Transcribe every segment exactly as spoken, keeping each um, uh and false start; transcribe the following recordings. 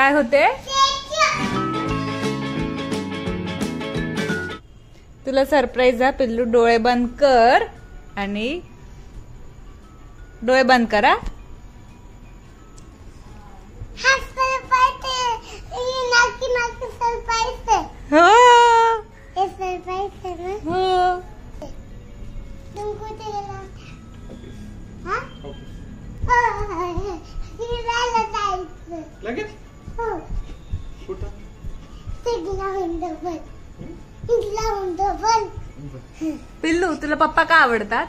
काय होते? तुला सरप्राईज आहे पिल्लू. डोळे बंद कर आणि डोळे बंद करा. पिल्लू तुला पप्पा का आवडतात?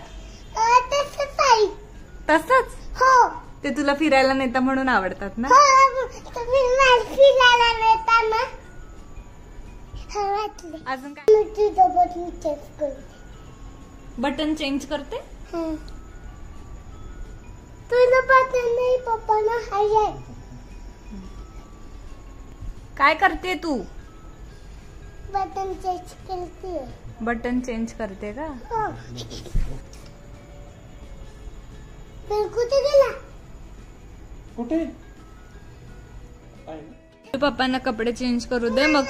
तसंच हो. ते तुला फिरायला नेता म्हणून आवडतात ना? फिरायला नेता ना. अजून काय? बटन चेंज करते. तुला बटन नाही पप्पा ना आहे. काय करते तू? बटन चेंज करते. बटन चेंज करते का? हो. कुठे गेला? कुठे? पप्पांना कपडे चेंज करू दे मग.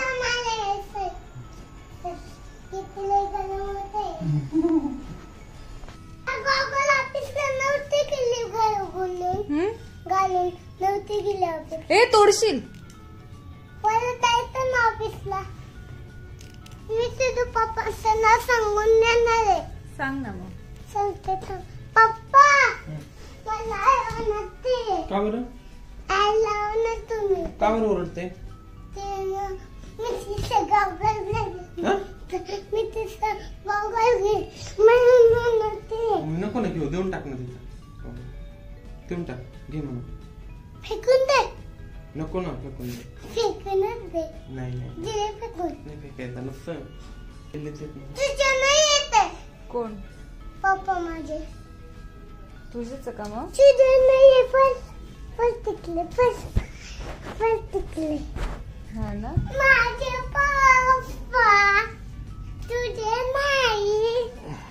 ए तोडशील. ऑफिसला मी तुझं पप्पाचं नाव सांगून देणार आहे. सांग ना मग. सांगते तर पप्पा मला आवडते. का बरं? आय लव्ह ना तुम्ही. का बरं ओरडते? मी तिचं गावगाल मी तिचं गावगाल म्हणून नको ना घेऊ. देऊन टाक ना तिथं. देऊन टाक. घे म्हणून. फेकून दे. नको ना फेकून दे. फेकूनच दे. नाही नाही दिले फेकून. नाही फेकायचं नसतं. तुझ्या नाही येते. कोण? पप्पा माझे. तुझेच का मग? तुझे नाही पण पण तिकले पण पण तिकले. हा ना. माझे पप्पा तुझे नाही.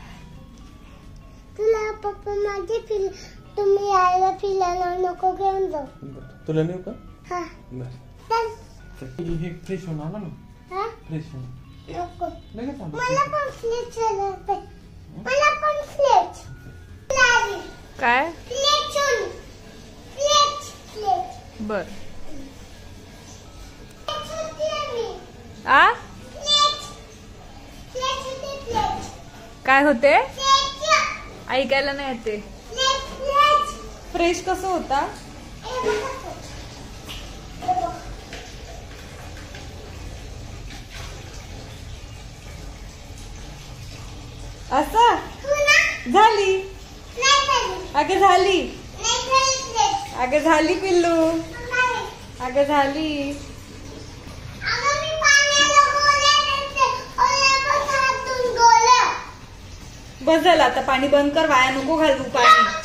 तुला पप्पा माझे फिल तुम्ही यायला फिरायला नको घेऊन जाऊ. तुला नेऊ का? हा. बरं. हे फ्रेश होऊन आला ना. हा? फ्रेश होऊन. नको. लगेच आलो. मला पण फ्लेच हवे. मला पण फ्लेच. काय? फ्लेच फ्लेच फ्लेच. बर. आ काय होते? ऐकायला नाही येते. फ्रेश कसं होता? असं झाली. अगं झाली. अगं झाली पिल्लू. अगं झाली. बस झालं आता. पाणी बंद कर. वाया नको घालू पाणी.